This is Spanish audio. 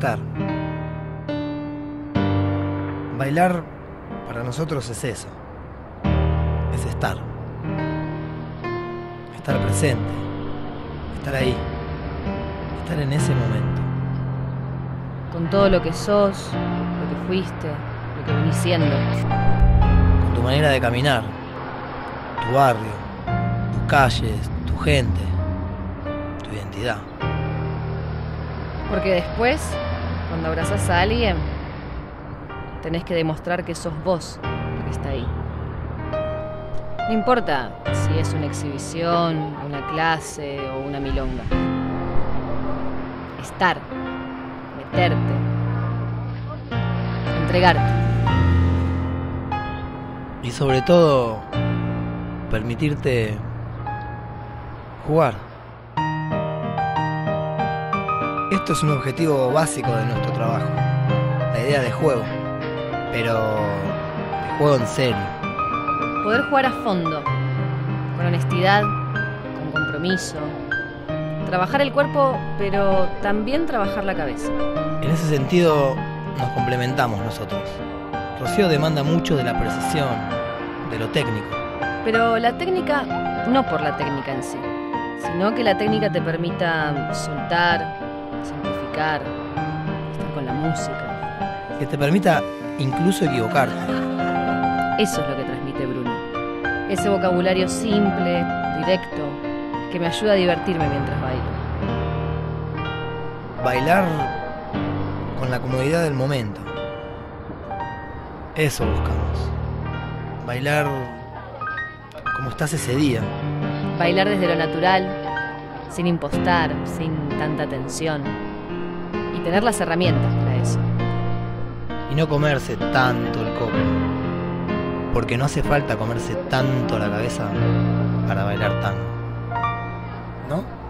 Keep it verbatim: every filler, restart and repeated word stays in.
estar. Bailar para nosotros es eso, es estar. Estar presente, estar ahí, estar en ese momento. Con todo lo que sos, lo que fuiste, lo que venís siendo. Con tu manera de caminar, tu barrio, tus calles, tu gente, tu identidad. Porque después, cuando abrazás a alguien, tenés que demostrar que sos vos el que está ahí. No importa si es una exhibición, una clase o una milonga. Estar, meterte, entregarte. Y sobre todo, permitirte jugar. Esto es un objetivo básico de nuestro trabajo, la idea de juego, pero de juego en serio. Poder jugar a fondo, con honestidad, con compromiso. Trabajar el cuerpo, pero también trabajar la cabeza. En ese sentido, nos complementamos nosotros. Rocío demanda mucho de la precisión, de lo técnico. Pero la técnica, no por la técnica en sí, sino que la técnica te permita soltar, simplificar, estar con la música. Que te permita incluso equivocarte. Eso es lo que transmite Bruno. Ese vocabulario simple, directo, que me ayuda a divertirme mientras bailo. Bailar con la comodidad del momento. Eso buscamos. Bailar como estás ese día. Bailar desde lo natural, sin impostar, sin tanta tensión. Y tener las herramientas para eso. Y no comerse tanto el coco. Porque no hace falta comerse tanto la cabeza para bailar tango, ¿no?